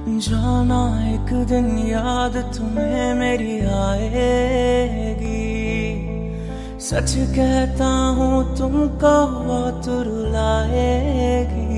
जाना एक दिन याद तुम्हें मेरी आएगी। सच कहता हूँ तुमको बहुत रुलाएगी।